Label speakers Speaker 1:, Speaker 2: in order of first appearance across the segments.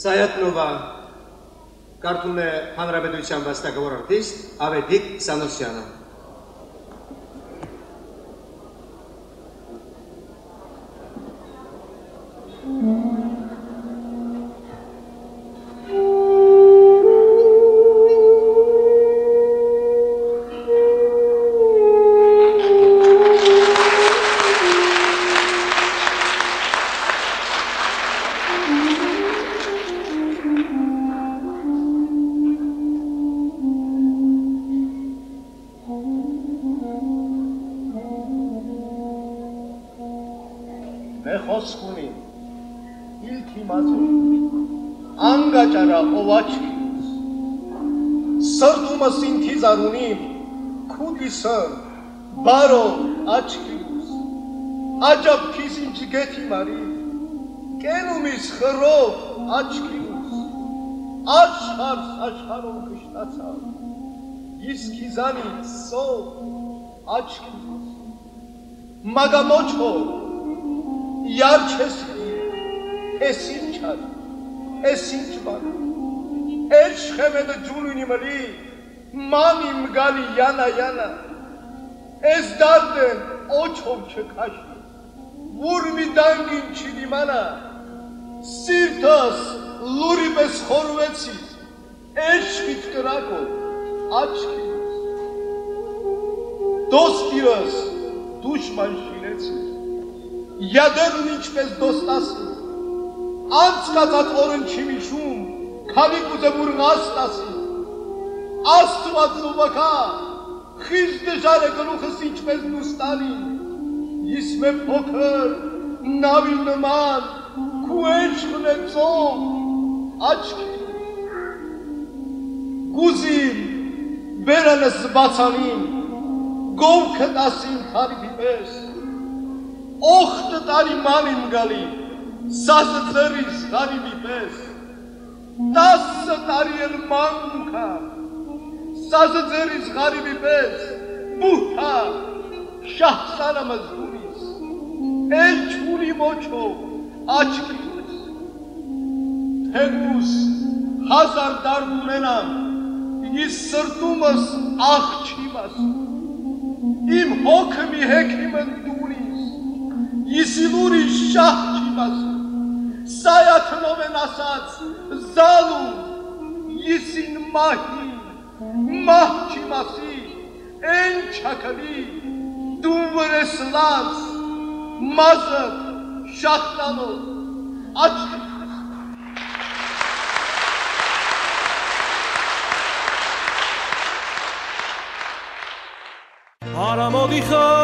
Speaker 1: Sayat Nova kartun հանրապետության վաստակավոր արտիստ Ավետիք Սանոսյանը։
Speaker 2: Խոսքունի, իլքի մազում, անգաճարա ովաչքիս, սրտումս ինթիզ արունիմ, կուդիսն, բարով աչքիս, աջապ քիս ինչ գեթի մարի, կենումիս խրով աչքիս, աշխարհով կշտացավ, իսկիզանից սով աչքիս, մագամոչով, Yarçesi, esin çar, esin çbar, eşhemede cununi mali, mamim gali yana yana, ezdarden oçov çekaşi, vurmi dangin çidimana, sirtas luri bez horvetsiz, eşkit krako, açkiz, dostiras, duşman şinetsiz. Yadırın içmez dostası, anskazat orun çimişum, kalikuze vurun astası, astuvadlı vaka, xizde jare gluhıs içmez nustani, isme pokır, navil nıman, kueşkune zom, açki, guzim, berenes basanim, govket asim tarifibes, Oxtı tari manim gali, sazı tăris tari bipes, tasă tari el manca, sazı tăris tari bipes, buta, şahsana măzduris, el çuli moço, açkis, tegus, hazar dardumenam, is sırtumăs ahçimas, im hokmi hekimën dunis, Isiluri şahçimas, Sayat Nova Ensemble, zalu, isin mahi, mahçimasi, en çakali, duvreslaz, mazık, şahtano, açkis.
Speaker 3: Aramodi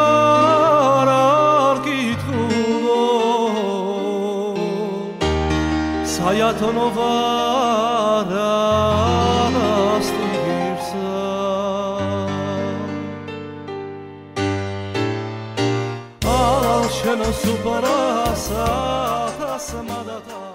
Speaker 3: xarar kitxulo Sayat Nova rastigirsa Al şeno suparasa tasmadata